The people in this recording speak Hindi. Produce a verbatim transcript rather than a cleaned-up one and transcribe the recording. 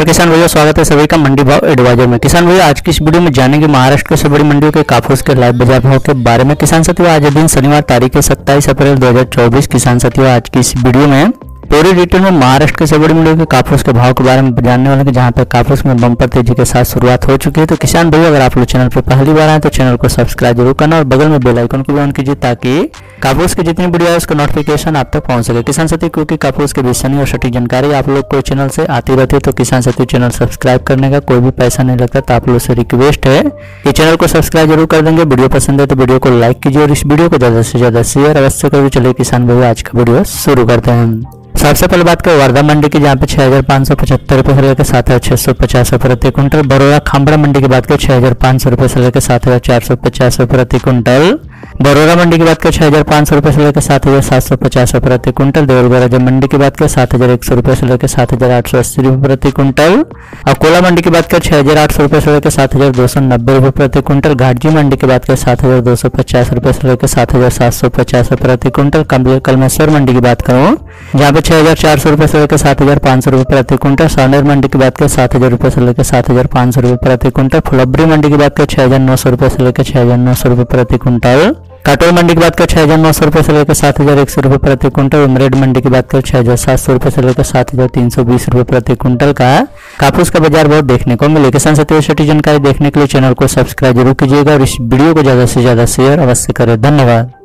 किसान भैया, स्वागत है सभी का मंडी भाव एडवाइजर में। किसान भैया, आज की इस वीडियो में जानेंगे महाराष्ट्र की सबसे बड़ी मंडियों के कापूस के लाइव बाजार भाव के बारे में। किसान साथियों, आज दिन शनिवार तारीख सत्ताईस अप्रैल दो हजार चौबीस। किसान साथियों, आज की इस वीडियो में पूरी डिटेल में महाराष्ट्र के सबसे बड़ी मंडियों के कापूस के भाव के बारे में जानने वाले हैं, जहां पर कापूस में बम्पर तेजी के साथ शुरुआत हो चुकी है। तो किसान भैया, अगर आप लोग चैनल पर पहली बार आए तो चैनल को सब्सक्राइब जरूर करना और बगल में बेल आइकन को भी ऑन कीजिए, ताकि कापूस की जितनी वीडियो है उसका नोटिफिकेशन आप तक पहुंच सके। किसान साथी, क्योंकि कापूस की विश्वसनीय और सटीक जानकारी आप लोग को चैनल से आती रहती है, तो किसान साथी चैनल सब्सक्राइब करने का कोई भी पैसा नहीं लगता। तो आप लोग से रिक्वेस्ट है कि चैनल को सब्सक्राइब जरूर कर देंगे। वीडियो पसंद है तो वीडियो को लाइक कीजिए और इस वीडियो को ज्यादा से ज्यादा शेयर अवश्य करिए। चलिए किसान भैया, आज का वीडियो शुरू करते हैं। सबसे पहले बात करें वर्धा मंडी की, जहाँ पे छह हजार पाँच सौ पचहत्तर रुपए से लेकर सात हजार छह सौ पचास रुपए प्रति क्विंटल। बरोड़ा खामड़ा मंडी की बात करें छह हजार पाँच सौ रुपए से लेकर सात हजार चार सौ पचास रुपए प्रति क्विंटल। बरोड़ा मंडी की बात करें छह हजार पाँच सौ रुपए से लेकर सात हजार सात सौ पचास रुपए प्रति क्विंटल। देवरगढ़ मंडी की बात करें सात हजार एक सौ रुपए से लेकर सात हजार आठ सौ अस्सी रुपए प्रति क्विंटल। अकोला मंडी की बात करें छह हजार आठ सौ रुपए से लेकर सात हजार दो सौ नब्बे रुपए प्रति क्विंटल। घाटजी मंडी की बात करें सात हजार दो सौ पचास रुपए से लेकर सात हजार सात सौ पचास रुपए प्रति क्विंटल। कलमेश्वर मंडी की बात करूँ, जहाँ पे छह हजार चार सौ रुपए से लेकर सात हजार पाँच सौ रुपए प्रति क्विंटल। सानेर मंडी की बात करें सात हजार रुपए से लेकर सात हजार पाँच सौ रुपए प्रति क्विंटल। फुलब्री मंडी की बात करें छह हजार नौ सौ रुपए से लेकर छह हजार नौ सौ रुपए प्रति क्विंटल। काटोल मंडी की बात करें छह हजार नौ सौ रुपए से लेकर सात हजार एक सौ रुपए प्रति क्विंटल। उमरेड मंडी की बात करें छह हजार सात सौ रुपए से लेकर सात हजार तीन सौ बीस रुपए प्रति क्विंटल का कापूस का बाजार भाव देखने को मिले। किसान साथियों, सटीक जानकारी देखने के लिए चैनल को सब्सक्राइब जरूर कीजिएगा और इस वीडियो को ज्यादा से ज्यादा शेयर अवश्य करें। धन्यवाद।